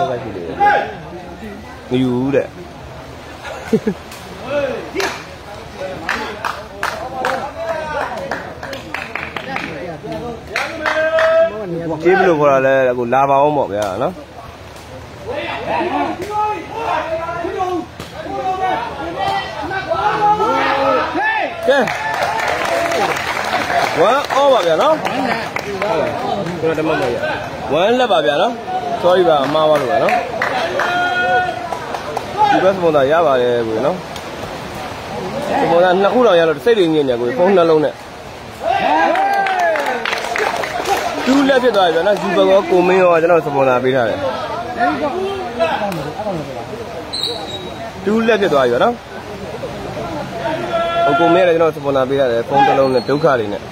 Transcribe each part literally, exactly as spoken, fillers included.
cái gì đấy nhiều đấy chế bây giờ gọi là cái lá bao mọc vậy nó cái quá ô bà vậy nó cái này vậy quá là bà vậy nó sorry bà ma vào rồi nó chỉ biết một đại gia bà này rồi nó một đại nó cũng là nhà rồi xây dựng như nhà rồi phong nó lâu nè chú lấy cái đại vậy nó chú bà có cùng mình rồi cho nó sắp một bị thôi chú lấy cái đại vậy nó cùng mình là cho nó sắp một bị thôi phong nó lâu nè chú khá đi nè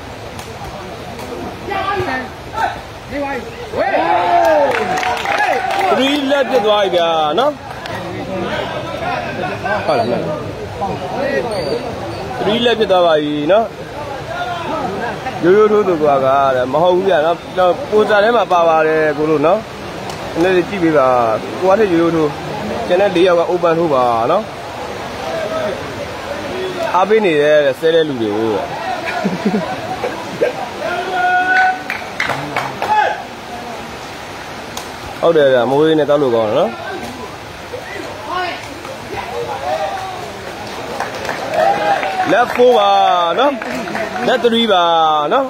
three left cái đuôi kìa nó three left cái đuôi nó yo yo thôi được cả mà không kìa nó nó cô ra đấy mà bà bà đấy cô luôn nó nên chỉ bị bà quá thế yo yo thôi cho nên đi vào open thôi bà nó à bên này là xe lên lùi rồi ở đây là môi này tao lùi còn nó left four bà nó left three bà nó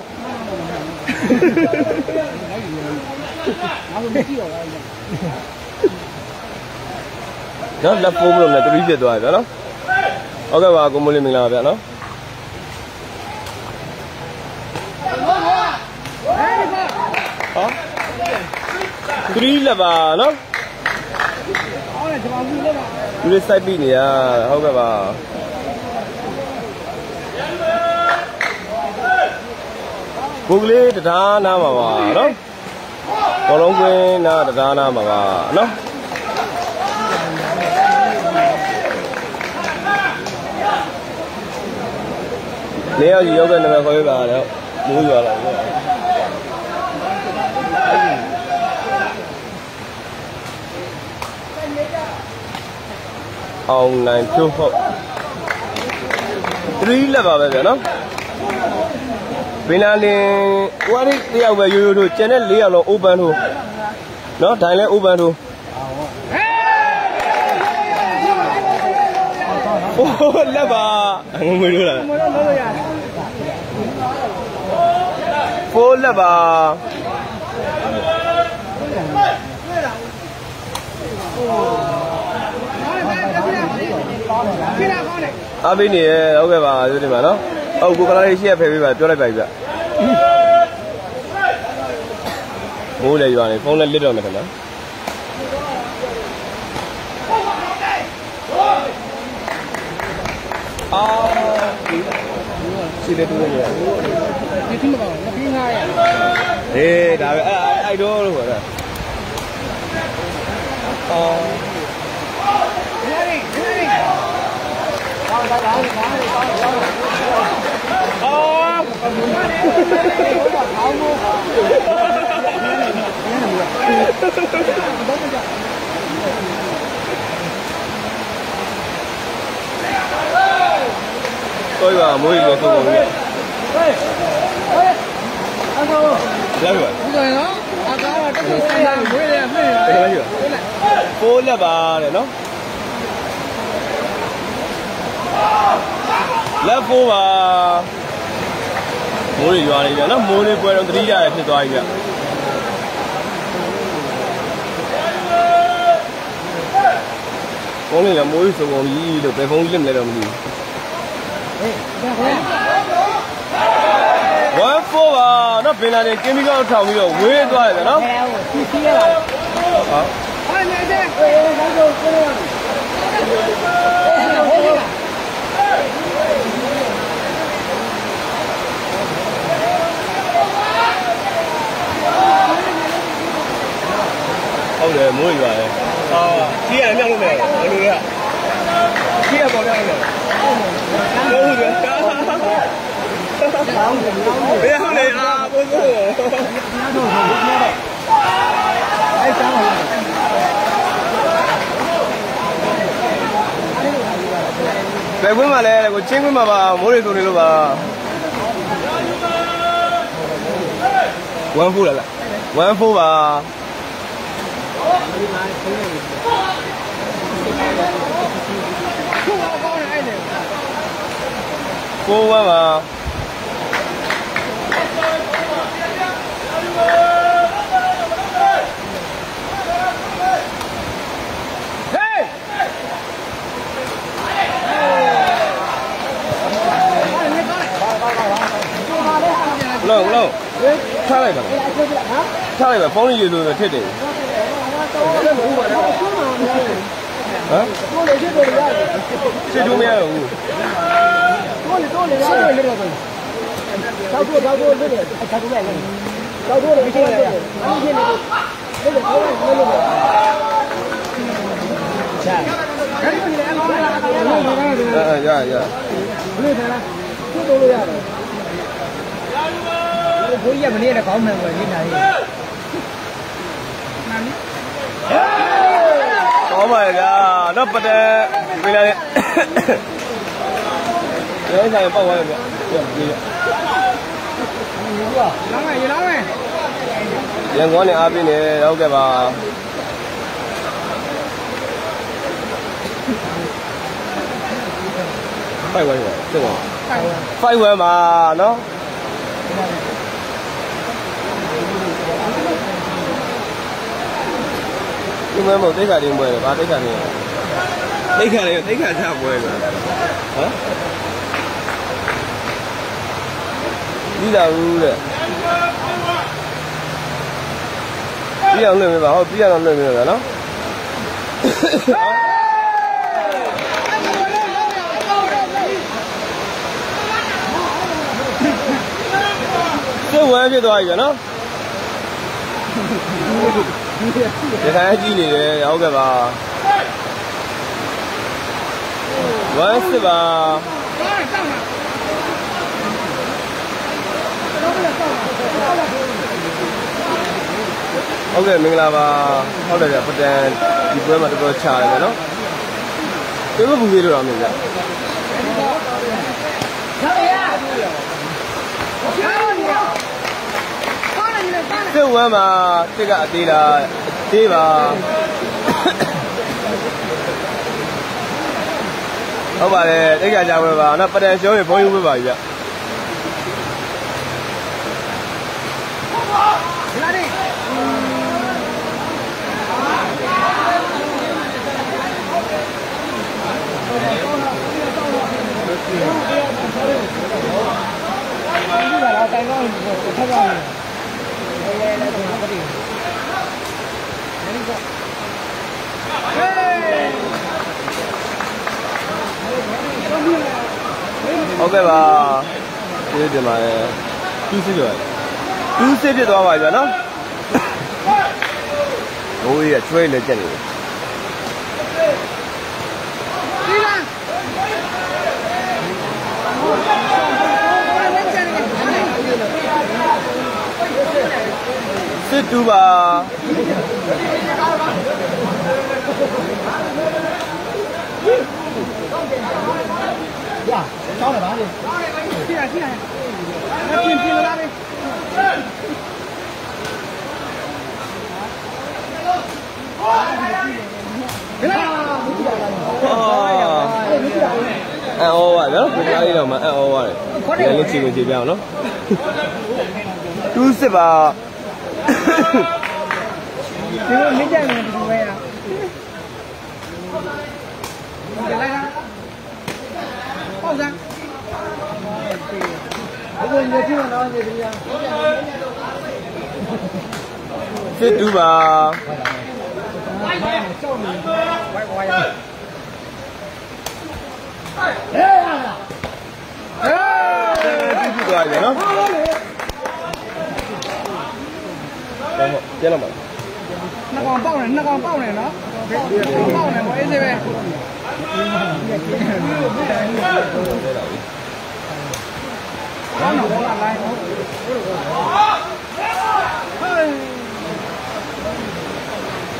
nó left four luôn là three việt rồi đó nó ok bà cùng một lần mình làm vậy nó đó three là bà nó three sai bị nè không phải bà Google để ra na mà bà nó có lòng quên na để ra na mà bà nó nếu gì ok là coi bà đó mua giờ lại ông này chú hộ three là vào vậy nó bên này qua đi đi vào về rồi rồi trên này đi vào open thôi nó thay lên open thôi ô là bà không mới được là ô là bà à bên này ok bà rồi mà nó ô cô cái này xe phải bà cho lại bài vậy mua lại vào này phong lên lít rồi mà thằng đó à xin được luôn rồi thì听不懂那拼开呀哎大概哎哎多了我的哦哦tôi vào mỗi người tôi ngồi nghe lấy rồi rồi nó à đó là cái xe này mỗi này mấy này cô là bà này nó left four bà mỗi người vào này nó mỗi người quay đồng three ra thì tôi vậy con này là mỗi số còn gì được cái phong lim này rồi mình one four bà nó bên này cái mi cao thầu mi rồi quê tôi rồi nó hả không để mỗi người à kia là nhau luôn này luôn đấy kia bỏ nhau này đâu được bây giờ không để à bố bố Đại quân mà này, có chín quân mà bà mỗi người tụi này luôn bà. One full là, one full bà. Full quá mà. Lâu lâu, thay lại bà, thay lại bà phong đi rồi thế đấy. Hả? Chơi chung nhau rồi. À, dạ, dạ. Bố giờ mình đi là có mình rồi như này. Có mày cả, nó bật đây, mình là đấy sao bao nhiêu vậy? Lắm này, lắm này. Yang có này áp đi này, ok bà. Phải quay rồi, được rồi. Phải quay mà nó. Nhưng mà một tí cả đi mười, ba tí cả đi. Tí cả đi, tí cả sao mười rồi. Hả? Đi đâu rồi? Đi đâu lười bảo, đi đâu lười rồi đó. Cái quay cái đôi cái nó. Để thấy gì nè, ok bà. Vẫn sẽ bà. Ok, mình làm how để để phát triển đi bơi mà tôi trả lại nó. Tôi có bùi rồi mình vậy. Cái quay mà cái cái gì là gì bà. Không phải là cái cái gì mà nó phát triển số thì bao nhiêu với bà vậy? Ok bà, đây thì mà two xếp rồi, two xếp thì多少钱呢？我也追了这里。是猪吧？ 哇，招了哪里？进来进来，那进进了哪里？ăn ô vậy đó, mình ăn đi đâu mà ăn ô vậy? Để lên chiều mình chỉ béo nó. Chú sẽ bà. Chú mấy cái này thì về à? Cái này ra. Bao giờ? Bây giờ chưa nói gì đi à? Sẽ chú bà. Quay quay à? Rồi vậy đó. Chết lắm rồi. Nó còn bao này, nó còn bao này nó. Bao này mọi người về. Nó nó làm lại.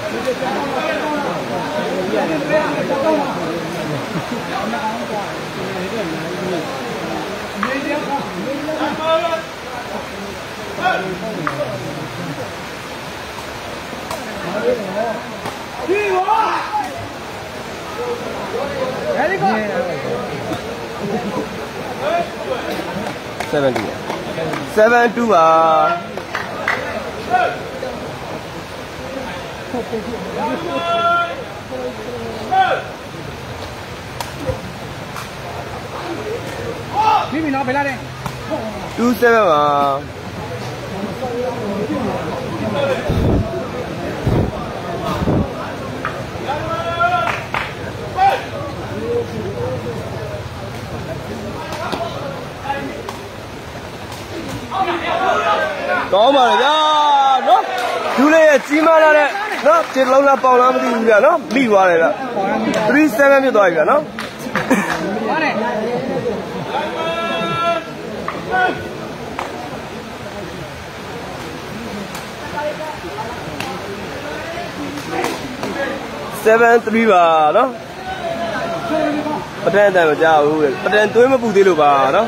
Hãy subscribe cho kênh Ghiền Mì Gõ để không bỏ lỡ những video hấp dẫn. seven two seven two ပါမိမိနော်ဘယ်လာလဲ two seven ပါကောင်းပါလေဗျာနော်ဒူးလေးရဲ့ကြီးမားလာတဲ့နော်ခြေလုံးလားပေါင်လားမသိဘူးဗျာနော်မိသွားတယ်ဗျthree sevenဖြစ်သွားပြီဗျာနော်ပါနဲ့ seven three ပါနော်ပဒန်တန်မကြောက်ဘူးပဒန်သွင်းမပူသေးလို့ပါနော်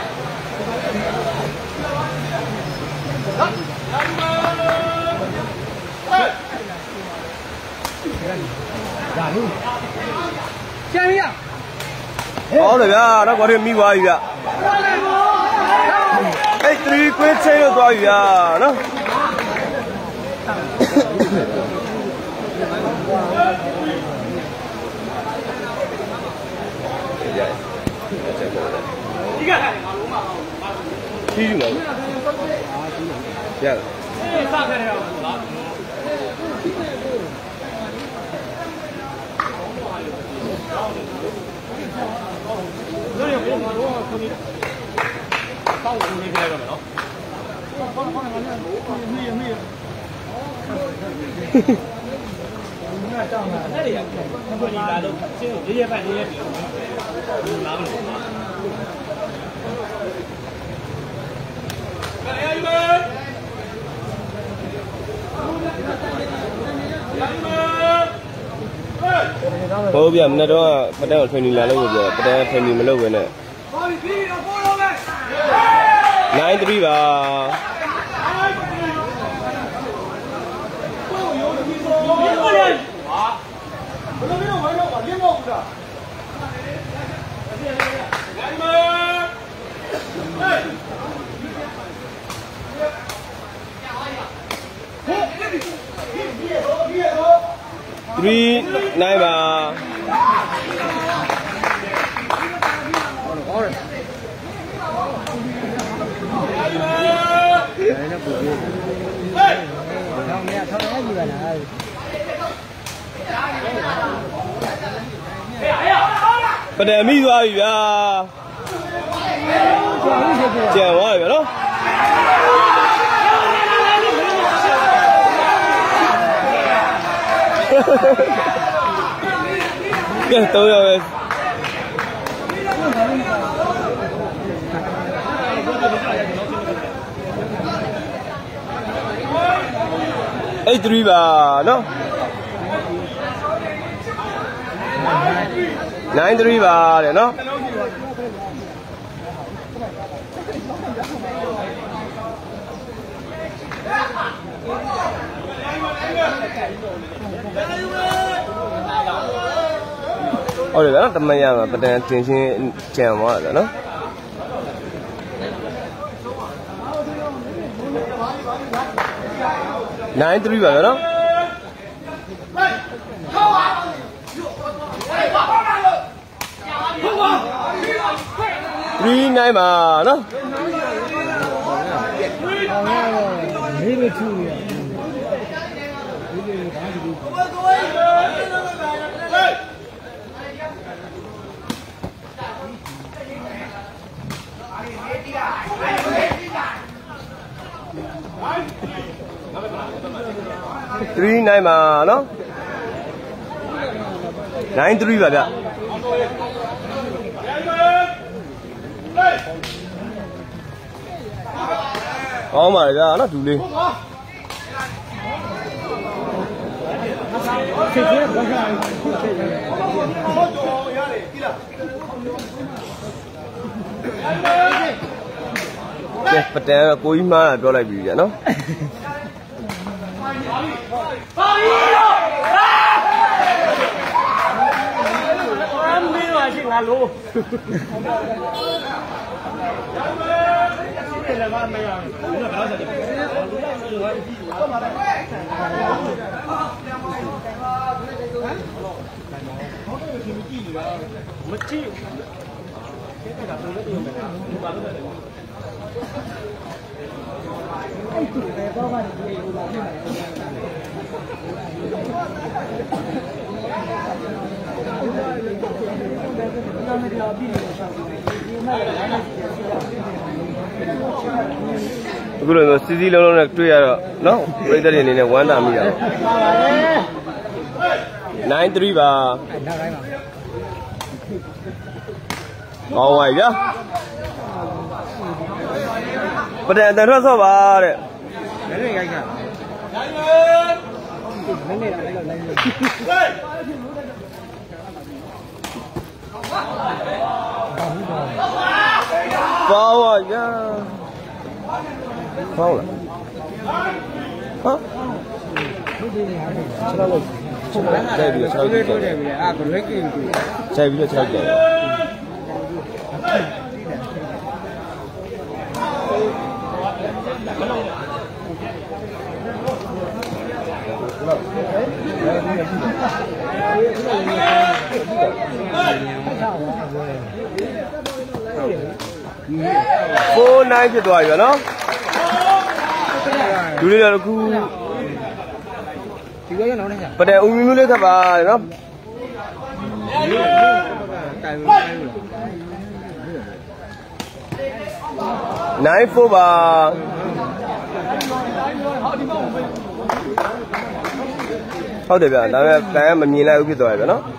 ဒါလို့ကျန်ရဟောတယ်ဗျာတော့ဘာတွေမိသွားပြီဗျအဲ့ three ကွင်းချင်းလို့သွားပြီဗျာနော်ဒီကငါလုံးမအောင်ကြီးယူမယ်ရတယ်စခဲ့ရအောင်လားတို့ရပြန်တော့ခုနေတောက်ဝင်နေကြရတော့မယ်နော်ဘာဘာငါလည်းမီးမီးငါတောင်းတာအဲ့ဒီကဘယ်လိုလာလို့ရှင်းရေးရပတ်ရေးရပြီလာမလို့ဟုတ်ဗျာမနေ့တော့ပဒန်ကို training လာလို့ပြောပဒန် training မလုပ်ဘဲနဲ့nine three ပါthree nine ပါပဒံမိသွားပြီဗျာကျန်သွားပြီဗျာနော်ကဲတော့ရပဲeight three ပါနော်nine three ပါတဲ့နော်ဟုတ်တယ်ဗျာတမန်ရမှာပဒံတင်ရှင်းကြံသွားတယ်နော်nine three ပါနော်three nine ပါနော်လေးလေးချူရ three nine ပါနော်nine three ပါဗျကောင်းပါလေဗျာနော်ဒူလေးဖြစ်ဖြစ်ဘာသာဖြစ်ဖြစ်ဟုတ်တော်ရတယ်ပြီလား cái bật đèn là cố ý mà là cho lại bị vậy nó cái này xí xí lâu lâu này chơi à nó bây giờ thì này quán làm gì à nine three ba ngon vậy chứ bật đèn đèn thoát sao bà đấy bao à chứ bao là hả đây bây giờ sao đi đây bây giờ sao đi four nineဖြစ်သွားပြီနော်လူလေးတော့အခုဒီကရအောင်နေကြပတဲ့ဦးမျိုးလေးခပ်ပါနော်nine fourပါဟုတ်တယ်ဗျာဒါပေမဲ့တန်ကမမြင်လိုက်ဘူးဖြစ်သွားပြီဗျာနော်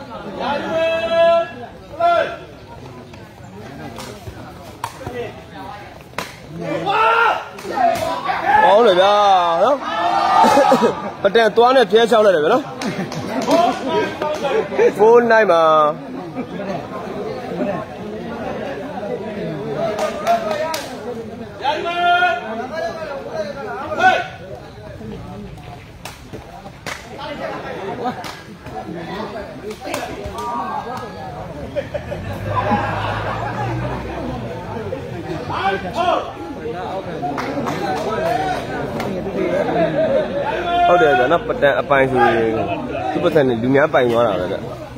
好了呀，喏，不但端的偏上来了，喏，four nine嘛，ဟုတ်တယ်ဗျာနော်ပတန်အပိုင်ဆိုရင်သူ့ပတ်သက်နေလူများပိုင်သွားတာပဲဗျ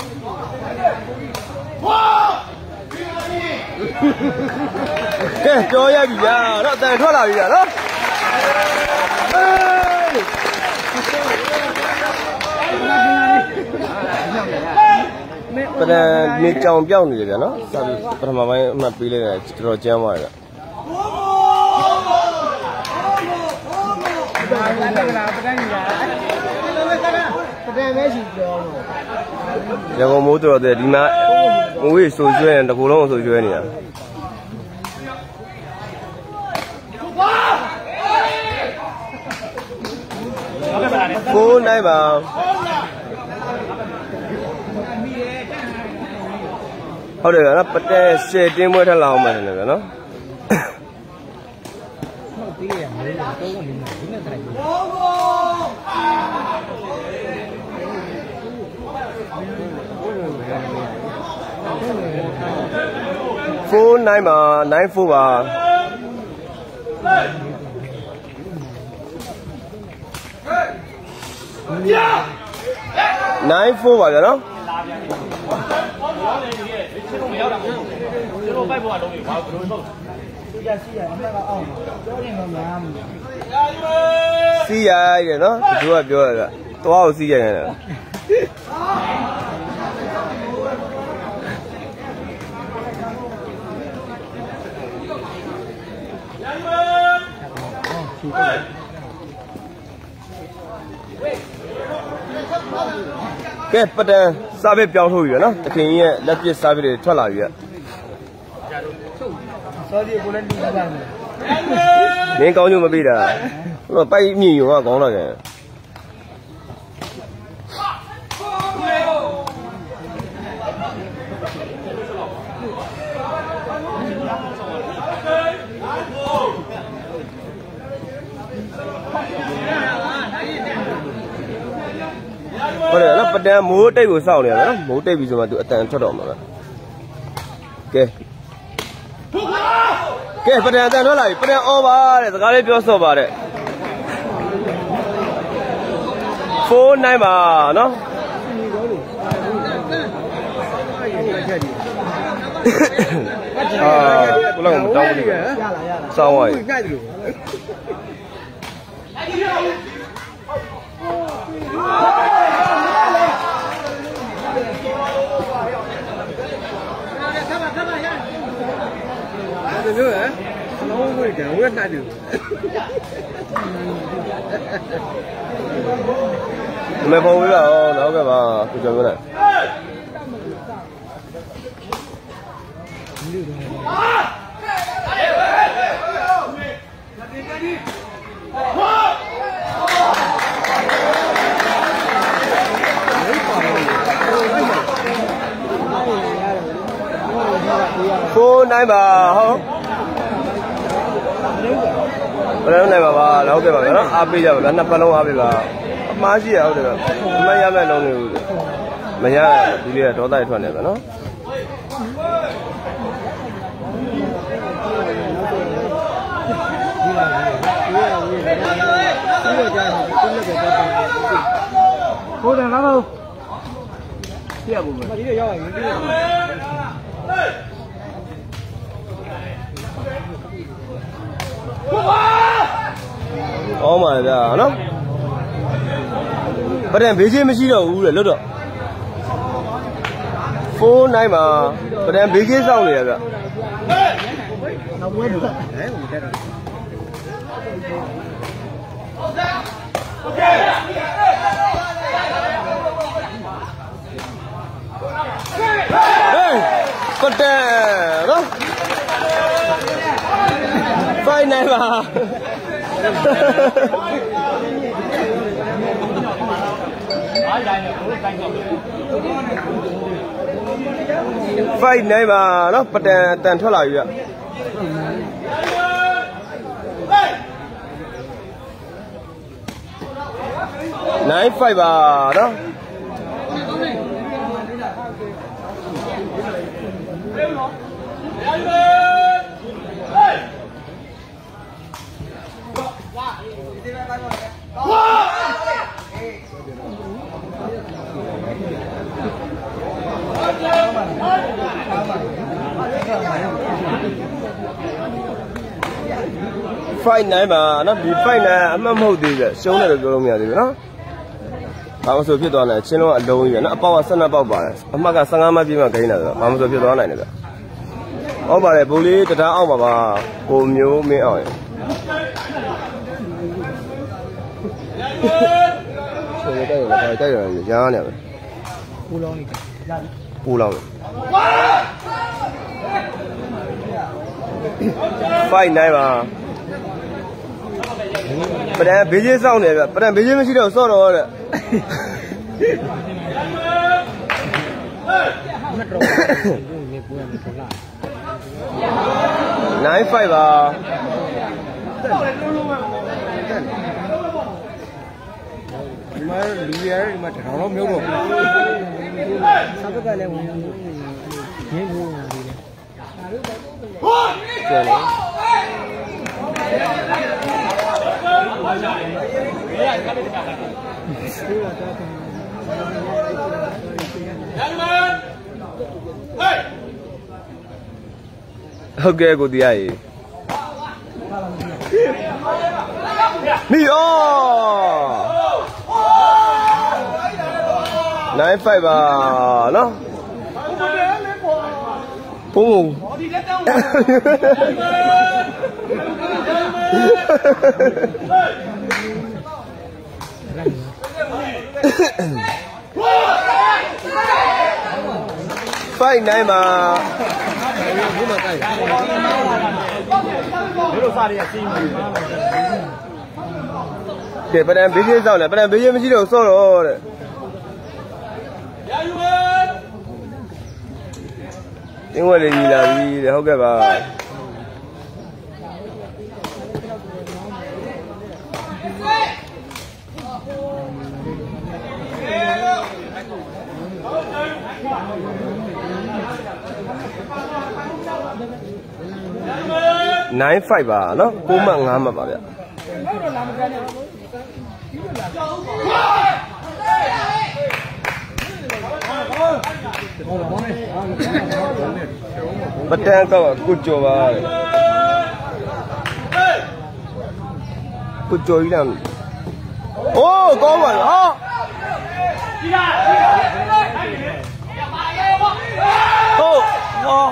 ကဲကြောရပြီဗျာနော်အတန်ထွက်လာပြီဗျာနော်ပတန်နေကြောင်ပြောင်းနေတယ်ဗျာနော်စာပြီးပထမပိုင်းအမှတ်ပေးလိုက်တယ်တော်တော်ကျမ်းသွားတယ်ဗျာရန်ကုန်မိုးတော်တဲ့ဒီမှာငွေဆိုကျွဲနေတကူလုံးဆိုကျွဲနေတာfour nineပါဟုတ်တယ်ဗျာပတဲရှယ်တင်းပွဲထက်လာအောင်မယ်လေဗျာနော်four nineပါnine fourပါnine fourပါဗျာနော်စီးရရနော်သူကပြောရတာသွားကိုစီးရရတယ်ကဲပတန်စားပဲပြောင်းထုတ်ပြီနော်တခင်ရဲ့လက်ပစ်စားပဲတွေထွက်လာပြီอ่ะစောဒီကိုလည်းလူကြတယ်မင်းကောင်းကျိုးမပေးတာဟိုပိုက်မြင်ရောကောင်းတော့တယ်ဟုတ်တယ်နော်ပတန်မိုးတိတ်ကိုစောင့်နေရနော်မိုးတိတ်ပြီဆိုမှသူအတန်ထွက်တော့မှာပဲကဲကဲပတန်အတန်ထွက်လာပြီပတန်အော်ပါတဲ့စကားလေးပြောဆော့ပါတဲ့four nineပါနော်အာဘလောက်မတောင်းဘူးစောင်းသွားပြီ这个人，老会干，我也难的。 没跑回来哦，那个吧，不叫过来。four nine吧，好。ဘယ်လိုနိုင်ပါပါလောက်ခဲ့ပါမယ်နော်အားပေးကြပါလားနှစ်ပတ်လုံးအားပေးပါအမားရှိရဟုတ်တယ်မရမဲ့လုံးနေဘူးမရဒီလေးကဒေါသရထွက်နေပဲနော်ကိုယ်ကလာတော့ပြရဘူးမဒီရောက်ရင်ဒီအော်မှာဗျာနော်ပဒံဘေးချင်းမရှိတော့ဘူးလေလွတ်တော့four nineမှာပဒံဘေးချင်းစောင့်နေရဗျနောက်ဝဲတော့ဟဲ့ဟိုတက်တော့ဟေးပဒံနော်five nineပါfive nineပါနော်ပတန်တန်ထွက်လာပြီဗျnine fiveပါနော်five nineပါနော်ဒီfive nineအမှတ်မဟုတ်သေးဘူးရှုံးတယ်လို့ပြောလို့မရသေးဘူးနော်ဘာမှဆိုဖြစ်သွားတယ်ချင်းလုံးကအလုံးကြီးပဲနော်အပေါက်ကtwelveပေါက်ပါတယ်အမှတ်ကfifteenမှတ်ပြည့်မှဂိမ်းတာဆိုတော့ဘာမှဆိုဖြစ်သွားနိုင်တယ်ဗျဟုတ်ပါတယ်ဘူလေးတရားအောင်ပါပါကိုမျိုးမင်းအောင်ရဆိုရတဲ့တော့တိုက်ရတယ်ရားနေပဲပူလောင်းနေတယ်ပူလောင်းfive nineပါပဒံဘေးချင်းစောင့်နေဗျပဒံဘေးချင်းမရှိတော့စော့တော့တဲ့nine fiveပါဒီမှာလူရဒီမှာထောင်တော့မျိုးတော့စာပကလည်းဝင်ရင်းလို့နေတယ်ကျန်တယ်ဟုတ်ကဲ့ကိုတရားကြီးမီအော nine fiveပါနော်ဘုံဒီလက်တောင်းfive nineပါဘုမတိုက်ဘယ်လိုစားရစီးနေကဲပဒံဘေးချင်းစောင့်တယ်ပဒံဘေးချင်းမရှိတော့စော့တော့တဲ့အင်းဝဲလေးညီလာပြီတဲ့ဟုတ်ကဲ့ပါ nine five ပါနော်ကိုမှတ်ငါးမှတ်ပါဗျပတန်းကောက်ကိုကြော်ပါကိုကြော်ကြီးလားအိုးကောင်းပါလားဟာဟုတ်ဟော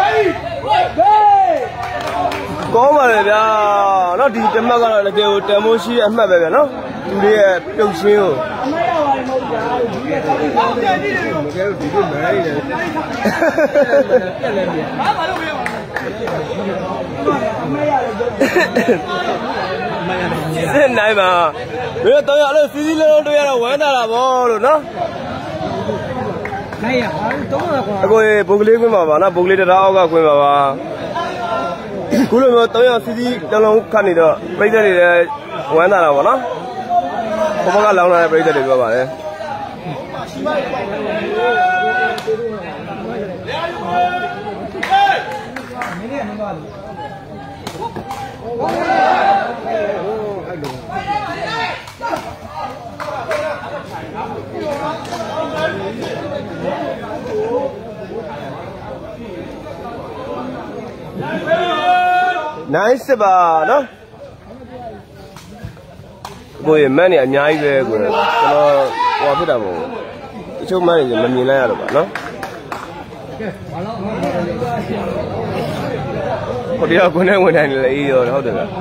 ကောင်းပါလေဗျာနော်ဒီတမက်ကတော့တကယ်ကိုတန်မိုးရှိတဲ့အမှတ်ပဲဗျာနော်သူတွေရဲ့ပြုတ်ရှင်းကိုအမှတ်ရပါမဟုတ်ဗျာတကယ်လို့ဒီလိုမဲရတယ်ပြက်လဲပြန်ဘာမှလုပ်မရပါဘူးအမှတ်ရတယ်စစ်နိုင်ပါဘယ်တော့ရလို့စီစီလုံးတွေ့ရတော့ဝမ်းသာတာဗောလို့နော်နိုင်ရတော့ကွာအကိုဘုတ်ကလေးကွင်းပါပါနော်ဘုတ်ကလေးတရာအောက်ကကွင်းပါပါခုလိုမျိုးတော့ရစီစီလုံးလုံးခတ်နေတော့ပြိသက်တွေလည်းဝမ်းသာတာဗောနော်ဘဘကလောင်းလာတဲ့ပြိသက်တွေပြောပါလေnice ပါနော်ကိုရမန်းနေအများကြီးပဲကိုကျွန်တော်ဟိုဖြစ်တာမဟုတ်ဘူးတချို့မန်းနေမမြင်လိုက်ရတော့ပါနော်ဟိုတယောက်ကိုနဲ့ဝင်တိုင်းလည်းအေးရောဟုတ်တယ်ဗျ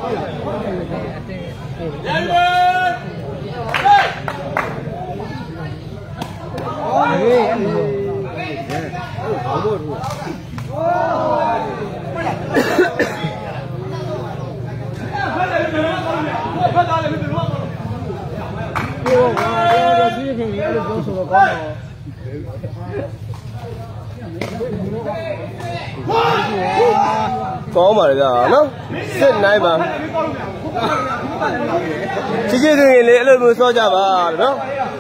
ကောင်းပါလေကြာနော်စစ်နိုင်ပါချစ်ချစ်သူရင်လေအဲ့လိုမျိုးစောကြပါနော်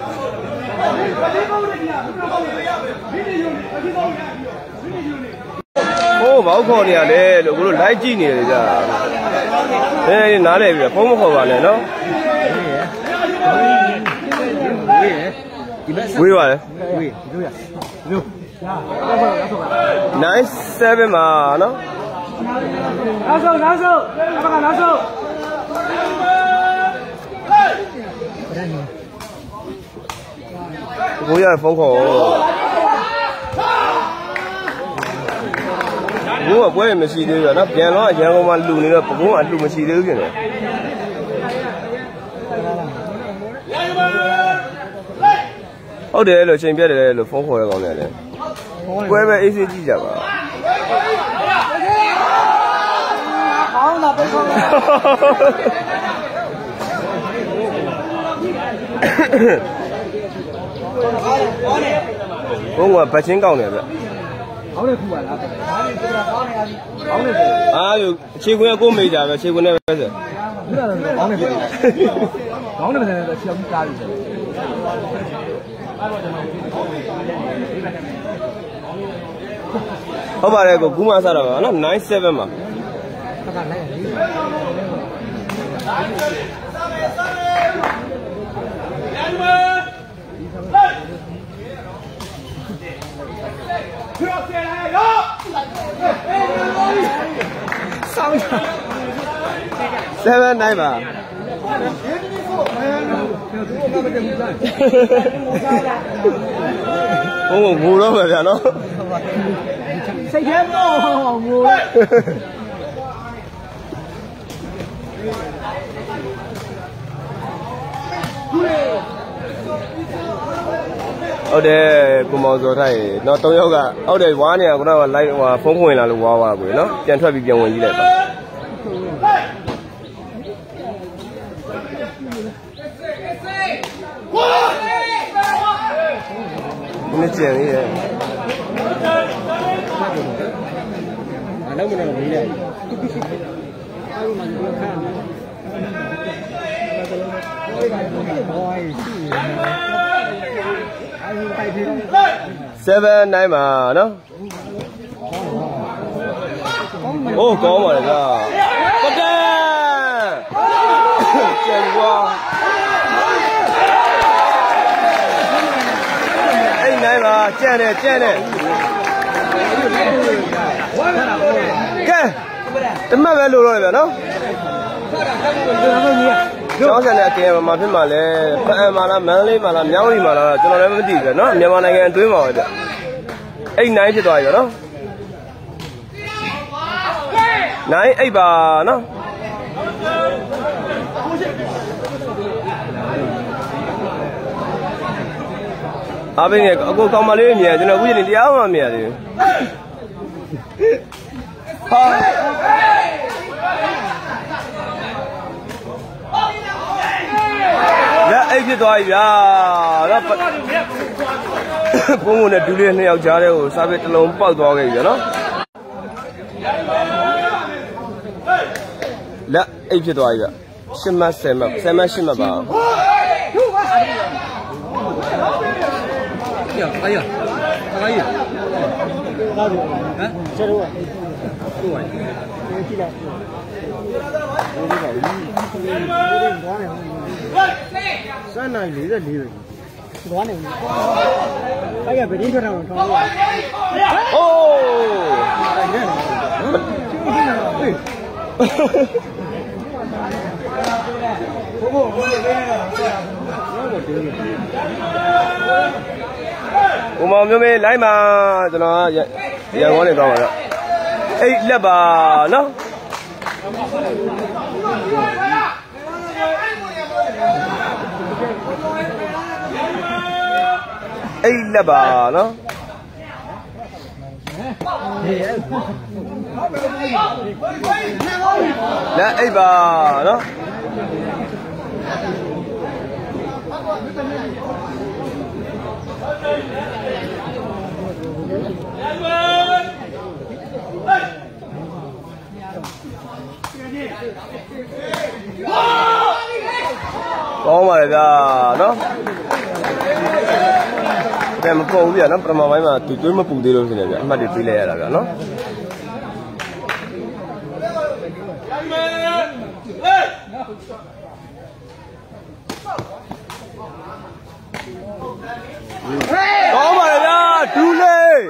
ဟိုးဘောက်ခေါ်နေရတယ်လို့ကိုတို့လိုက်ကြည့်နေတယ်ကြာအဲနားလဲပြီဖုန်းမခေါ်ပါနဲ့နော်ဝေးပါလေဝေးဒီလိုရဒီလိုnine seven မှာနော်နောက်ဆုံးနောက်ဆုံးအမကနောက်ဆုံးဘိုးရဖုန်းခေါ်ဘိုးကပွဲမရှိသေးဘူးနော်ပြန်တော့ရန်ကုန်မှာလူနေတော့ဘိုးကလူမရှိသေးဘူးပြင်တယ်ဟုတ်တယ်လို့ချိန်ပြတ်တယ်လို့ဖုန်းခေါ်ရကောင်းတယ်လေပွဲပဲအေးဆေးကြည့်ကြပါကောင်းတာပဲကောင်းတာဘုံကဗချင်းကောင်းတယ်ဗျကောင်းတယ်ခူပါလားကောင်းတယ်အားယူခြေခွင်းကကိုမေးကြပဲခြေခွင်းနဲ့ပဲဆိုကောင်းတယ်ကောင်းတယ်ပဲတော့ခြေအောင်ကားပြီဟုတ်ပါတယ်ကိုကူးမဆတာပါနော်nine sevenမှာseven nineပါဘုံငိုတော့ပဲဗျာနော်စိတ်ထဲတော့ငိုဟုတ်တယ်ကိုမောင်စောထိုင်နော်၃ယောက်ကဟုတ်တယ်ဝါးနေကခုနကလိုက်ဟိုဖုန်းဖွင့်လာလို့ဝါးဝါးကိုနော်ပြန်ထွက်ပြီးပြန်ဝင်ကြည့်လိုက်ပါနည်းကျန်သေးတယ်အလုံးမနဲ့မင်းလိုက်အားလုံးကခါဘိုးရှိနေတယ်အားလုံးပိုက်ပြီး seven nine mà nó ô có mà là có ra chèn qua anh này mà chèn này chèn này cái tấm mà về lùi rồi vậy nó cháu sẽ này kia mà phim mà lẽ phải mà là mang lên mà là nhau đi mà là cho nó lấy cái gì vậy nó nhà mà này nghe tuổi mà vậy anh này chứ tuổi vậy nó này ấy bà nó à bên này cô con mà lên nhà cho nó quý đi áo mà mẹ đi dạ ấy chứ tuổi vậy nó bố muốn là đuôi lên này giá đấy rồi sao biết lâu bao tuổi cái gì nó là ấy chứ tuổi vậy xem mà xem mà xem mà xem mà bảo cái gì cái gì hả chơi đâu rồi sao này lý là lý rồi đoán này bây giờ phải đi cho nào thôi ô ủa mà mấy mấy lấy mà cho nó giờ ngón này đâu rồi ấy là bà nó ấy là bà nó là ấy bà nó có mà là nó cái mà phụ vậy nó mà mấy mà tụi tôi mà phụ đi luôn thế này mà đi phi lệ là nó có mà là chú lê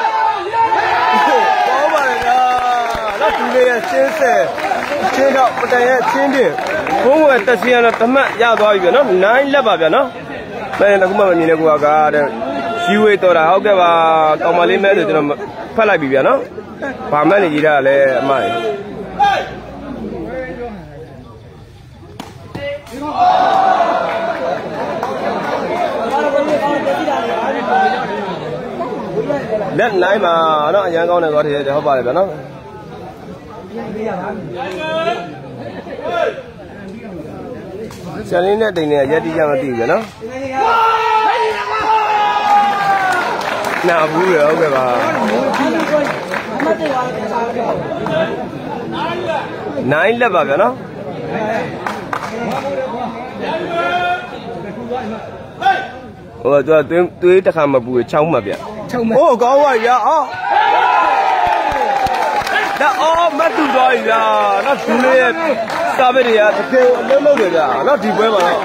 có mà là nó chú lê trên xe trên đó một cái trên đi không phải tất nhiên là tấm giá bao nhiêu nó nãy là bao nhiêu nó bây giờ cũng mà nhìn được qua cái siêu ấy tôi đã học cái và công mà lên mấy thì nó phải lại bị vậy nó và mấy này gì đó là mai đất này mà nó nhà con này có thể để học bài vậy nó cho nên là tình này giá trị cho nó tiền vậy nó nào vui rồi ok bà nãy là bà vậy nó ủa tôi tôi tôi ta làm mà vui trong mà vậy ô có vậy à ô đã ô mất tụi rồi à nó tụi này sao vậy à thế lâu lâu rồi à nó đi về mà nó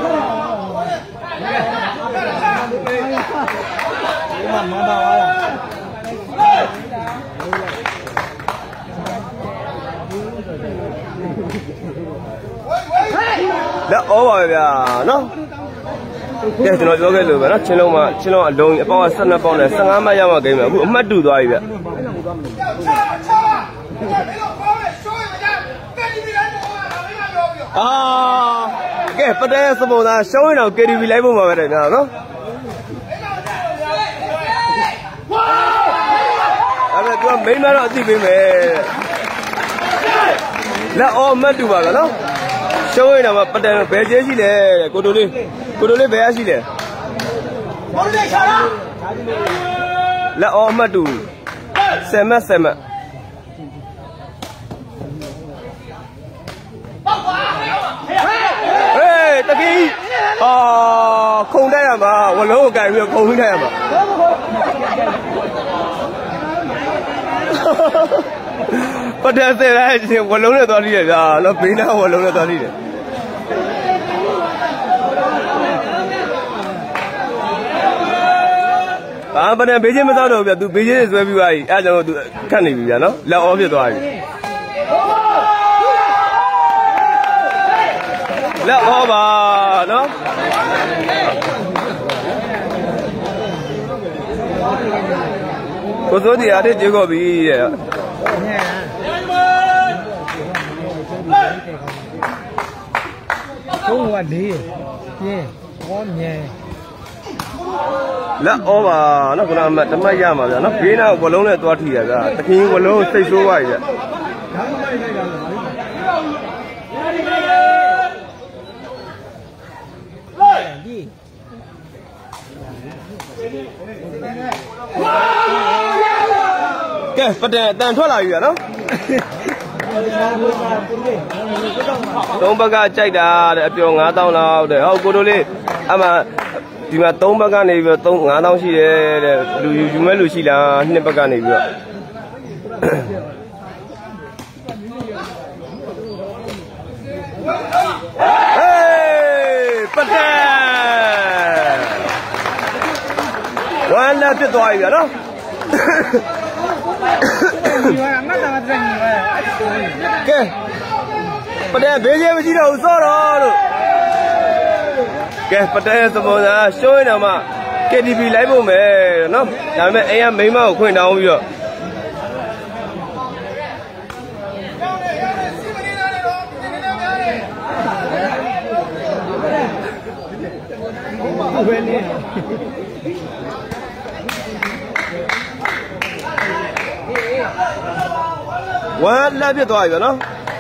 đã ô vậy à nó cái chúng nó cho cái lửa nó trên lâu mà trên lâu lồng bao sân nó bao này sang ngắm mà mà cái mà cũng mất đủ rồi vậy à cái phần đấy số một là show nào cái đi lấy bộ mà vậy nào nó à bây giờ mấy mấy nó gì vậy mày là ô mất đủ rồi nó show nào mà phần đấy bé chế gì đấy cô đồ đi cô đồ đi bé gì đấy là ô mất đủ xem mà xem mà ê ta đi 哦，空带呀嘛，我老感觉空带嘛。不得再来去，我弄了多少年了？那北南我弄了多少年？啊，不然北京没找到，都北京做比较易，俺这都看那边喏，来澳别多少？来澳吧，喏。我昨天还得结个笔。 中国的，耶，我呢。 来，好吧，那不然么怎么样嘛？那别那我弄了多少天了？这天我弄最少块的。给，不得单出来月了。东北个摘的，比如俺当了的，好过多嘞，阿妈。ဒီမှာသုံးဘက်ကနေပြီးတော့ငါးတောင်းရှိတယ်တဲ့လူယူမဲ့လူရှိလားနှစ်ဘက်ကနေပြီးတော့ဟေးပတ်တယ်ဝမ်းလက်ဖြစ်သွားပြီဗျာနော်ဒီမှာမတ်တာမတက်နေပဲကဲပတ်တယ်ဘေးကြီးမရှိတော့ဘူးစောတော့လို့ကဲပတဲစပေါ်သာရှိုးနေမှာ K T V လိုက်ဖို့မယ်နော်ဒါပေမဲ့အိမ်ကမိန်းမကိုခွင့်တောင်းပြီးတော့ဝမ်းလက်ပြသွားပြီနော်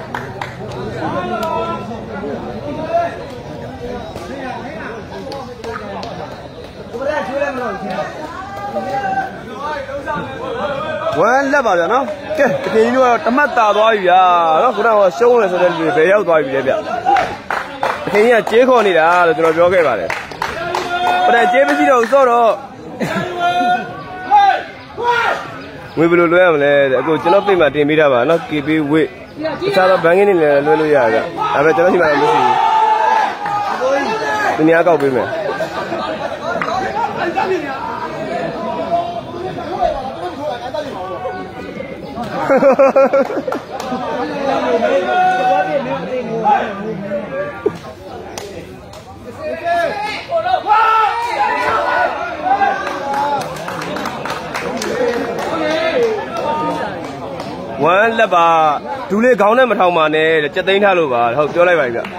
ဝမ်းလက်ပါဗျာနော်ကဲတကယ်ကြီးတော့တမတ်တာသွားပြီဗျာနော်ခုနကရှုံးတယ်ဆိုတဲ့လူတွေဘယ်ရောက်သွားပြီလဲဗျတကယ်ကြီးကကြေးခေါ်နေတာလို့ကျွန်တော်ပြောခဲ့ပါတယ်ပဒံကြေးမရှိတော့ဘူးစောတော့ဝေဘယ်လိုလွှဲရမလဲအခုကျွန်တော်ပြိတ်မှာတင်ပေးတာပါနော် K P ဝေတခြားတော့ဘန်ကင်းနေလည်းလွှဲလို့ရတယ်ဗျဒါပေမဲ့ကျွန်တော်ဒီမှာမရှိဘူးသူများကောက်ပေးမယ်ဝမ်းလက်ပါဒူလေးခေါင်းနဲ့မထောင်ပါနဲ့ကြက်သိမ်းထားလို့ပါဟုတ်ပြောလိုက်ပါပြီဗျ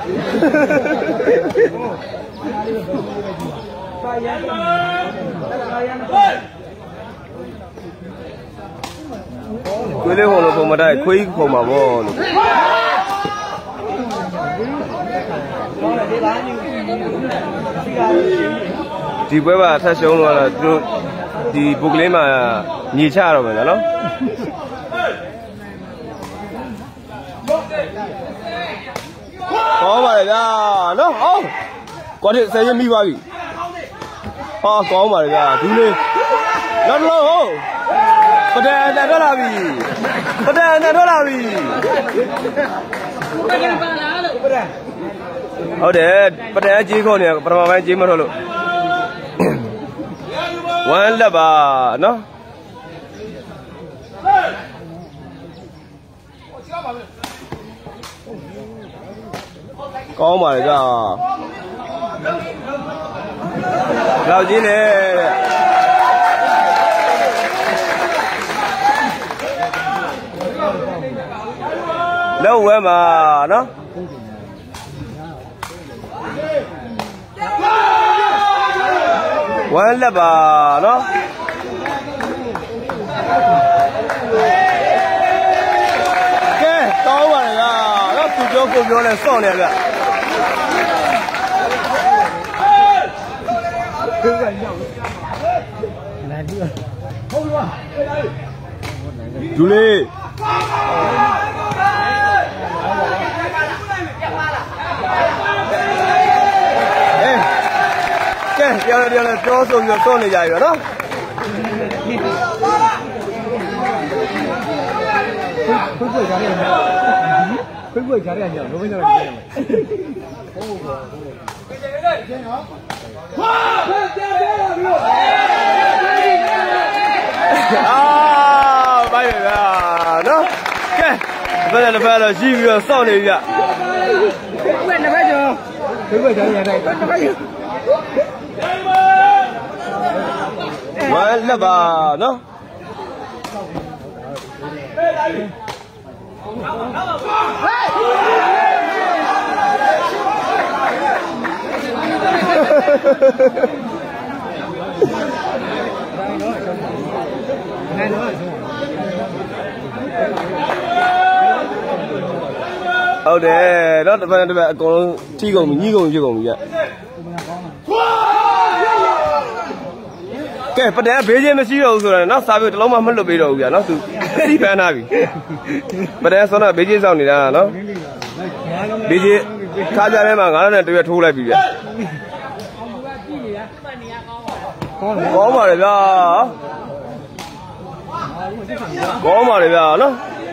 ခွေးလေးပုံလို့ပုံမတိုက်ခွေးပုံမှာပေါ့လို့ဒီပွဲပါဆက်ရှုံးတော့သူဒီပုတ်ကလေးမှာညီချတော့မယ်နော်ဟောပါလေဗျာနော်ဟောကောတိဆယ်ရမိပါပြီဟောကောင်းပါလေဗျာဒူးလေးနောက်တော့ဟောပဒံအတန်ထွက်လာပြီပဒံအတန်ထွက်လာပြီပဒံပါလားလို့ပဒံဟုတ်တယ်ပဒံအကြီးခေါ်နေပထမပိုင်းကြီးမထွက်လို့ဝမ်းလက်ပါနော်ကောင်းပါလေကြာလောက်ကြီးလေတဲ့လောက်ဝဲမှာနော်ဝမ်းလက်ပါနော်ကဲကောင်းပါလေကြာတော့သူပြောကိုပြောလဲစော့နေကြဒူလေးအေးကဲတရားတရားနဲ့ပြောဆိုပြီးတော့စောနေကြပြီနော်ခွေးခွေးကြားရတယ်ခွေးခွေးကြားရတယ်ညလုံးဝကြားရတယ်ဟုတ်ပါဘူးဝါခွေးကြားရတယ်လို့အာဘိုင်ဗျာနော်ကဲဘယ်နဲ့ဘယ်တော့ရှိပြီးတော့စောင့်နေပြီဗျခွေးနှစ်ဖက်ကျော်ခွေးခွေးကြားရတယ်တစ်ဖက်ဝမ်းလက်ပါနော်ဟုတ်တယ်တော့တစ်ဖက်တစ်ဖက်အကုန်လုံးထိကုန်ပြီညှိကုန်ပြီဖြစ်ကုန်ပြီကြကဲပဒံဘေးချင်းမရှိတော့ဘူးဆိုတော့နော်စာပြေတလုံးမှမလွတ်ပေးတော့ဘူးဗျာနော်သူအစီပန်းထားပြီပဒံဆိုတော့ဘေးချင်းစောင့်နေတာနော်ဘေးချင်းခါကြထဲမှာငါးနဲ့တရွက်ထိုးလိုက်ပြီဗျာကောင်းပါလေဗျာကောင်းပါလေဗျာနော်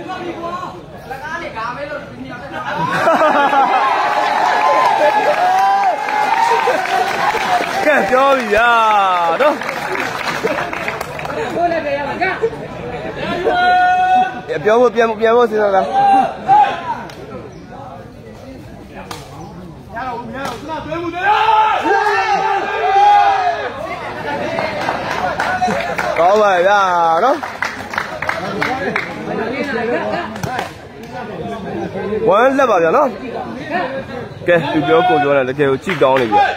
ကဲပြောပြီဗျာနော်ပြောဖို့ပြန်ပြန်ဖို့စဉ်းစားတာကောင်းပါဗျာနော်ဝမ်းလက်ပါဗျာနော်ကဲသူပြောကိုပြောတယ်တကယ်ကိုကြည့်ကောင်းနေပြီ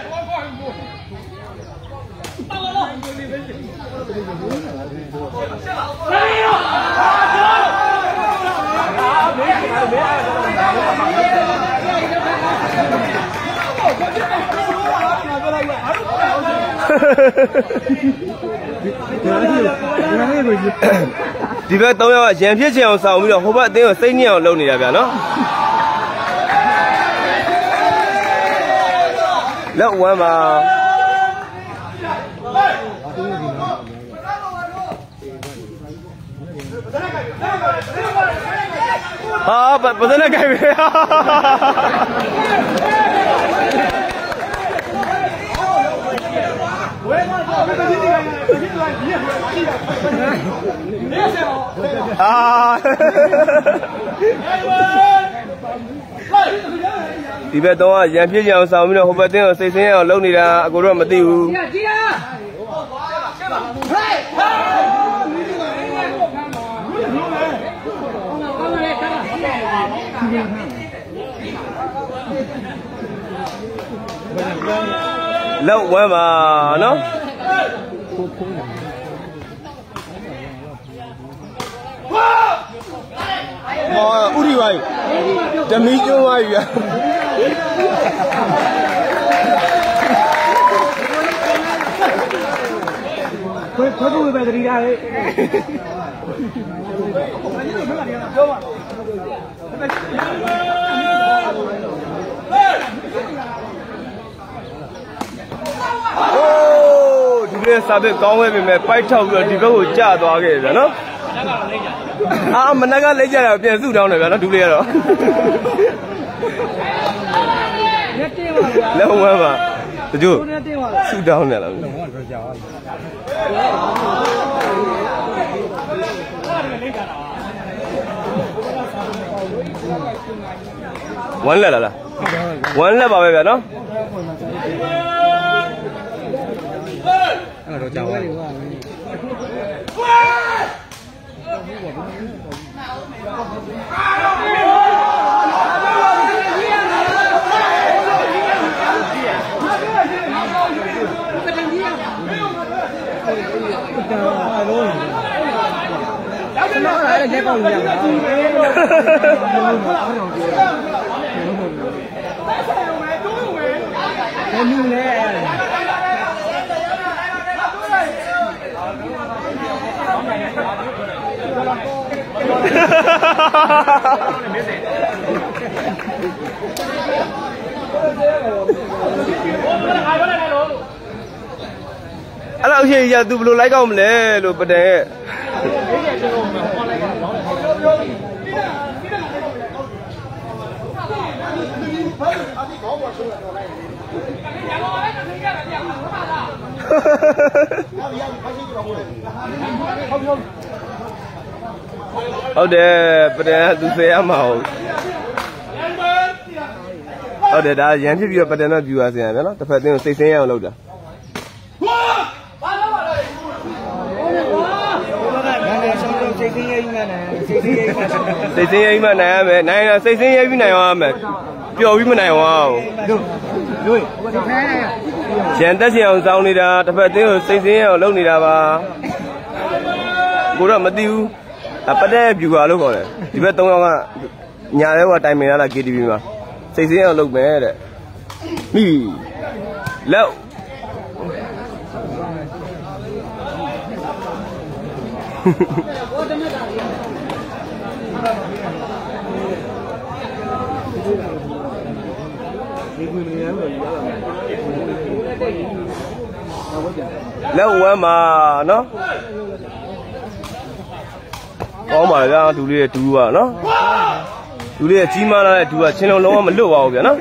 ဒီဘက်သုံးယောက်ကရံဖြစ်ချင်အောင်ဆောင်ပြီးတော့ဟိုဘက်အတင်းကိုစိတ်ညစ်အောင်လုပ်နေတာဗျာနော်လက်ဝမ်းမှာဟာပစနဲ့ကြိုက်ပြီအာဒီဘက်တော့ရံပြည့်ကြအောင်ဆောင်ပြီးတော့ဟိုဘက်တင်းကိုစိတ်ဆင်းအောင်လုပ်နေတာအကိုတော့မသိဘူးလောက်ဝမ်းပါနော်ဟောဥရိဝိုင်းဓမီကျွန်းဝိုင်းဗျာခွေးခွေးဘူးပဲတတိထားလေပြောပါโอ้ဒီကနေ့စာပေကောင်းဝဲပြင်မဲ့ပိုက်ထောက်ပြီးတော့ဒီဘက်ကိုကျသွားခဲ့ဗျာနော်အာမနက်ကလက်ကြတာပြန်စုတောင်းတယ်ဗျာနော်ဒူလေးကတော့လက်တင်းပါဗျာလက်ဝဲပါတချို့စုတောင်းတယ်လားဝမ်းလက်လားလားဝမ်းလက်ပါပဲဗျာနော်အဲ့တော့ကြောက်ပါလေလက်ကောင်းရအောင်ဘယ်နည်းလဲကအဲ့လောက်ရှိရသူဘယ်လိုလိုက်ကောက်မလဲလို့ပဒံရဲ့ဟုတ်တယ်ပဒံသူဆယ်ရမှာဟုတ်ဟုတ်တယ်ဒါရန်ဖြစ်ပြီးတော့ပဒံတော့ပြူရစင်ရဗျာနော်တစ်ဖက်တင်းကိုစိတ်ဆင်းရအောင်လုပ်တာစိတ်ဆင်းရဲပြီးမှနိုင်စိတ်ဆင်းရဲပြီးမှနိုင်ရမယ်နိုင်ရစိတ်ဆင်းရဲပြီးနိုင်ရမယ်ပျော်ပြီးမနိုင်အောင်တို့တို့ရန်တက်စီအောင်စောင်းနေတာတစ်ဖက်တင်းကိုစိတ်ဆင်းရဲအောင်လုပ်နေတာပါကိုတော့မသိဘူးပတဲ့ပြူပါလို့ခေါ်တယ်ဒီဘက်သုံးယောက်ကညာရဲကတိုင်ပင်ရတာ K T V မှာစိတ်ဆင်းရဲအောင်လုပ်မယ်တဲ့ဟီလောက်လက်ဝမ်းမှာနော်ကောင်းပါဗျာဒူလေးရဲ့ဒူကနော်ဒူလေးရဲ့ကြီးမားလာတဲ့ဒူကချင်းလုံးလုံးဝမလွတ်ပါဘူးဗျာနော်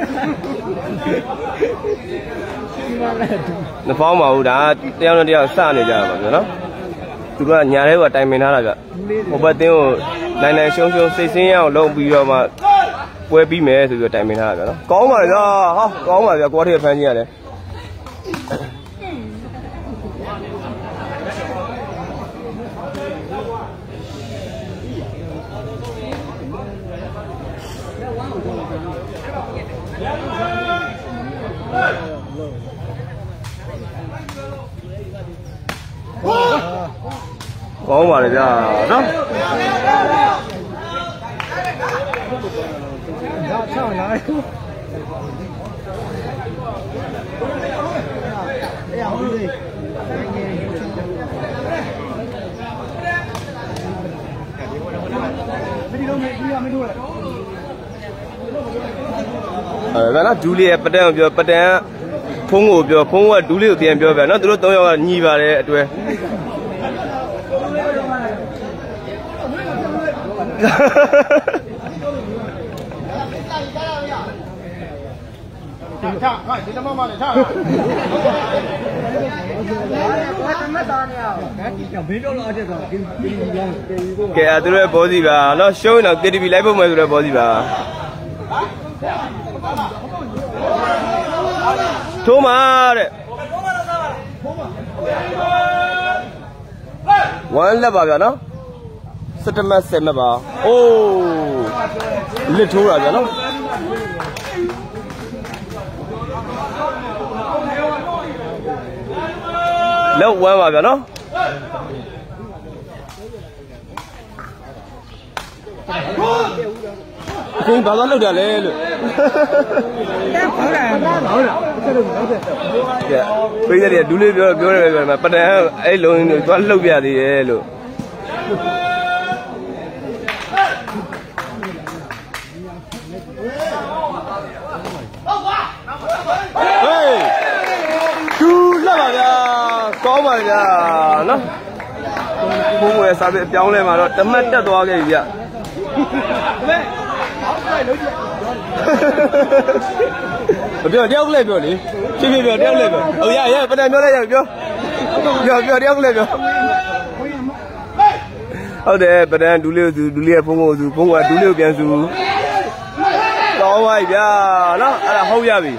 မဖောင်းပါဘူးဒါတယောက်နဲ့တယောက်စနေကြပါဗျာနော်သူကညာထဲကတိုင်ပင်ထားတာဗျဟိုဘက်တင်းကိုနိုင်နိုင်ရှုံးရှုံးစိတ်ဆင်းရအောင်လုပ်ပြီးတော့မှပွဲပြီးမယ်ဆိုပြီးတော့တိုင်ပင်ထားတာဗျနော်ကောင်းပါဗျာဟာကောင်းပါဗျာကိုယ်ထည့်ဖမ်းကြည့်ရတယ်ကောင်းပါလေဗျာနော်ဒါချောင်းလာအေးအောင်လေးမဒီလုံးမဒီရမလို့အဲဒါကဒူလီရဲ့ပတန်ကိုပြောပတန်ဖုံးကိုပြောဖုံးကဒူလီကိုပြန်ပြောဗျာနော်သူတို့သုံးယောက်ကညီပါတယ်အတွဲချာဟာဒီတမမလေးချာကဲသူတို့ရဲ့ဘောစီပါနော်ရှုံးတော့ K T V လိုက်ဖို့မယ်ဆိုတော့ဘောစီပါထိုးမှာတဲ့ဝမ်းလက်ပါဗျာနော်စတမတ်ဆယ်မပါအိုးလစ်ထိုးတာဗျာနော်လောက်ဝမ်းပါဗျာနော်အခုဘာသာလောက်တာလဲလို့ဟုတ်တယ်ဟုတ်တယ်ကဲပြည်တဲ့ဒူးလေးပြောပြောတယ်ပြောတယ်ပတန်အဲ့လုံးသွားလှုပ်ပြသေးရဲ့လို့ကောင်းပါဗျာနော်ဘုံဝယ်စားပြီးအပြောင်းလဲမှာတော့တမတ်တက်သွားခဲ့ပြီဗျမပြောတယောက်လည်းပြောလေဖြည်းဖြည်းပြောတယောက်လည်းပြောဟုတ်ရရပတန်ပြောလိုက်ရပြောပြောပြောတယောက်လည်းပြောဟုတ်တယ်ပတန်ဒူးလေးကိုဒူးလေးရဲ့ဖုံးကိုစုဖုံးကဒူးလေးကိုပြန်စုကောင်းပါဗျာနော်အဲ့ဒါဟုတ်ရပြီ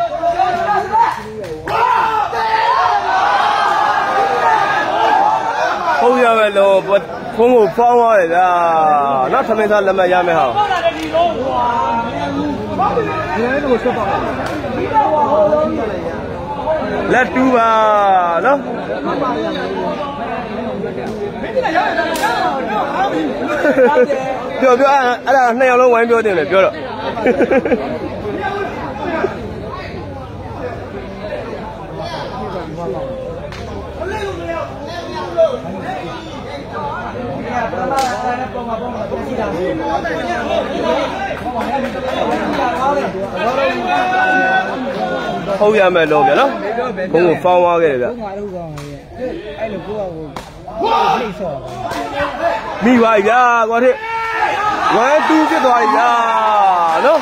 ဟုတ်ရမယ်လို့ဖုံးကိုဖောင်းသွားတယ်ဗျာနောက်သမင်းသားလက်မှတ်ရမယ်ဟာလက်တူပါနော်ပြောပြောအဲ့ဒါနှစ်ယောက်လုံးဝိုင်းပြောတယ်လေပြောတော့ဟုတ်ရမယ်လို့ဗျာနော်ဘုံကိုဖောင်းသွားခဲ့တယ်ဗျအဲ့လိုကိုကဟိုနှိမ့်ဆော့တာမိပါဗျာကွာတဲ့ဝမ်တူးဖြစ်သွားပြီဗျာနော်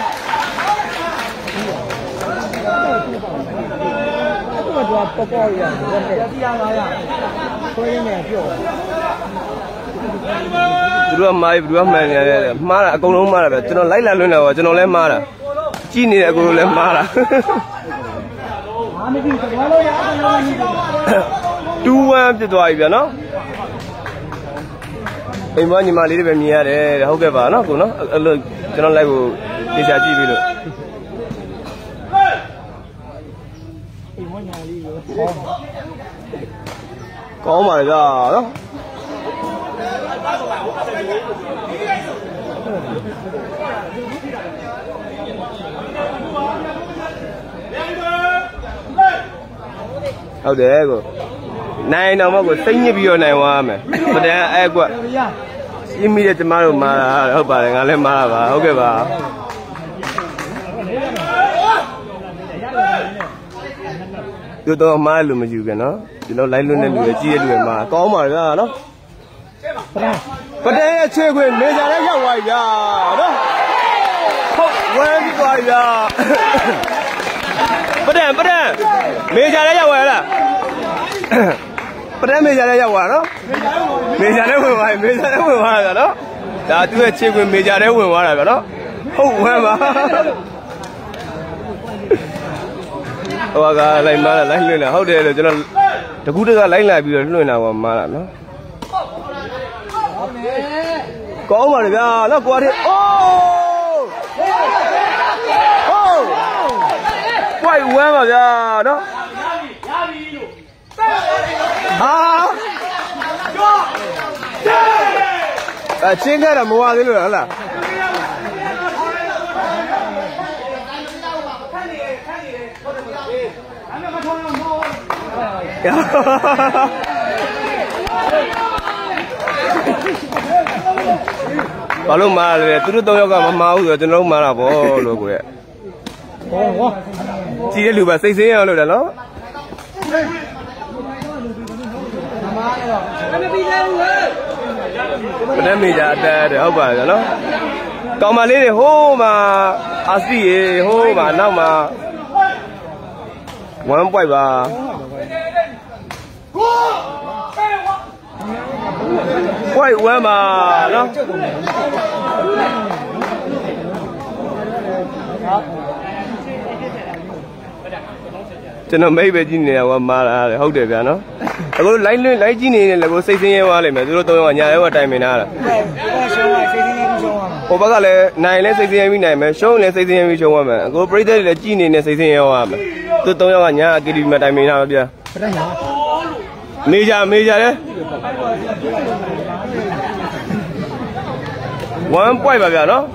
တော့တော့ပေါ်ပေါ်ရရတယ်တရားလာရဆွဲရင်းနဲ့ပြော့သူတို့ကမားပြီသူတို့ကမှန်နေတယ်မှားတာအကုန်လုံးမှားတာပဲကျွန်တော်လိုက်လာလွန်းတယ်ပေါ့ကျွန်တော်လည်းမှားတာကြည့်နေတဲ့အကုန်လုံးလည်းမှားတာအားမပြီးသွားလို့ရအောင်လို့ညီတူဝမ်ဖြစ်သွားပြီဗျာနော်အိမ်မညီမလေးတွေပဲမြင်ရတယ်ဟုတ်ကဲ့ပါနော်ကိုနော်အဲ့လိုကျွန်တော်လိုက်ကိုတေချာကြည့်ပြီလို့အိမ်မညာလေးကိုကောင်းပါလေဗျာနော်ဟုတ်တယ်ကိုနိုင်တော့မဟုတ်ကိုစိတ်ညစ်ပြီးတော့နိုင်သွားမယ်ပဒံအဲ့ကွရှင်းမိတဲ့ကျမတို့မာတာဟုတ်ပါတယ်ငါလည်းမာတာပါဟုတ်ကဲ့ပါသူတော့မားလို့မယူကြနော်ကျွန်တော်လိုက်လွတ်တဲ့လူတွေကြီးတဲ့လူတွေမာကောင်းပါဗျာနော်ပဒံရဲ့ချေခွေမေဂျာလည်းရောက်သွားပြီဗျာနော်ဟုတ်ဝမ်းပြီးသွားပြီဗျာပဒံပဒံမေဂျာလည်းရောက်သွားလားပဒံမေဂျာလည်းရောက်သွားနော်မေဂျာလည်းဝင်သွားပြီမေဂျာလည်းဝင်သွားတာနော်ဒါသူ့ရဲ့ခြေခွင်မေဂျာလည်းဝင်သွားတာဗျာနော်ဟုတ်ဝမ်းပါဟိုကလိုက်မားလိုက်လွှင့်တာဟုတ်တယ်လို့ကျွန်တော်တကူးတကလိုက်လာပြီးတော့လွှင့်တာပါမားတာနော်ကောင်းပါလေဗျာနော်ကိုအထေအိုးဟိုးပွိုက်ဝမ်းပါဗျာနော်ဟာအချင်းကြတာမဝသေးလို့ဟုတ်လားဘာလို့မားလဲသူတို့သုံးယောက်ကမမားဘူးဆိုတော့ကျွန်တော်မားတာဗောလို့ကိုရဲ့ဟောဟောကြည့်တဲ့လူပဲစိတ်ဆင်းရအောင်လို့တယ်နော်မားတော့မပြီးသေးဘူးဘယ်နဲ့မေးကြအတက်တယ်ဟုတ်ပါရဲ့နော်ကောင်မလေးတွေဟိုးမှာအာစီရေဟိုးမှာနောက်မှာဝမ်းပွိုက်ပါပွိုက်ဝမ်းပါနော်ကျွန်တော်မိတ်ပဲကြည့်နေတာကမာတာဟုတ်တယ်ဗျာနော်အခုလိုက်လွင့်လိုက်ကြည့်နေတယ်လည်းကိုစိတ်ဆင်းရဲသွားလိမ့်မယ်သူတို့သုံးယောက်ကညာရဲကတိုင်ပင်ထားတာဟိုဘက်ကလည်းနိုင်လဲစိတ်ဆင်းရဲပြီးနိုင်မယ်ရှုံးလဲစိတ်ဆင်းရဲပြီးရှုံးရမယ်အခုပရိသတ်တွေလည်းကြည့်နေနေစိတ်ဆင်းရဲသွားမယ်သူသုံးယောက်ကညာအကီတီမှာတိုင်ပင်ထားပါဗျာမေဂျာမေဂျာလဲဝမ်းပွိုက်ပါဗျာနော်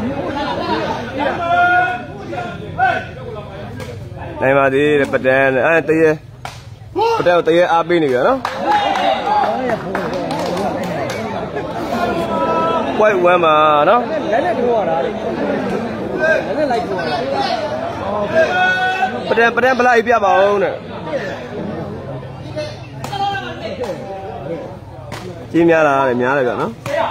နိုင်ပါသေးတယ်ပဒံအဲတရေပဒံတရေအားပေးနေကြနော်ပွိုက်ဝမ်းပါနော်လက်နဲ့ထိုးရတာလေလက်နဲ့လိုက်ထိုးရတာပဒံပဒံပလိုက်ပြပါဦးတဲ့ကြီးများလားတဲ့များတယ်ဗျာနော်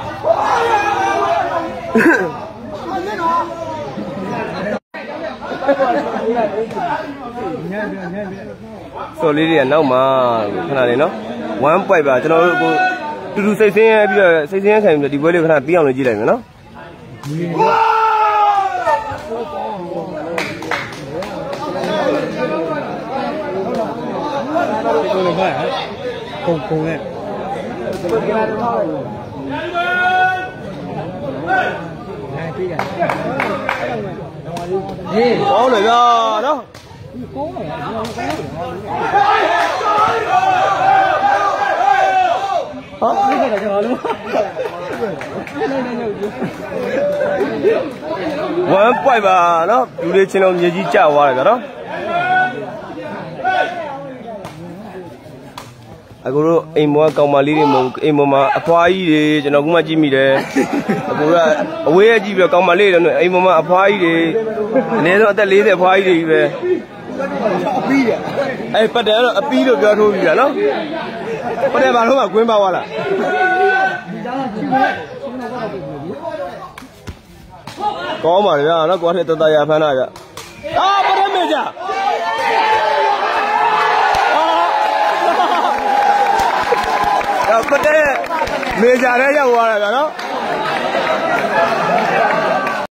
ဆိုလေးတွေကနောက်မှာခဏလေးနော်ဝမ်းပွိုက်ပါကျွန်တော်တို့ကိုတူတူစိတ်ဆင်းရဲပြီးတော့စိတ်ဆင်းရဲခံပြီးဒီပွဲလေးခဏပြီးအောင်လေးကြည့်လိုက်မယ်နော်ကုန်ကုန်နဲ့နိုင်ပြီဟေးကောင်းတယ်ဗျာနော်ကောင်းတယ်ဟာဒီကကြောက်လို့ဝမ်းပွိုက်ပါနော်လူတွေချင်းလုံးမြေကြီးကျသွားတယ်ဗျာနော်အခုတို့အိမ်မောကောင်မလေးတွေမဟုတ်အိမ်မောမှာအဖွားကြီးတွေကျွန်တော်ကမှကြည့်မိတယ်အခုကအဝေးရကြည့်ပြီးတော့ကောင်မလေးတွေအိမ်မောမှာအဖွားကြီးတွေအနည်းဆုံးအသက်လေးဆယ်အဖွားကြီးတွေကြီးပဲအပီးတယ်အဲ့ပတ်တယ်တော့အပီးလို့ပြောထိုးပြီးတာနော်不得把他们滚把完了。搞嘛的呀，那过去都大家翻那个。啊，不得没家。啊，不得没家的也完了，喏。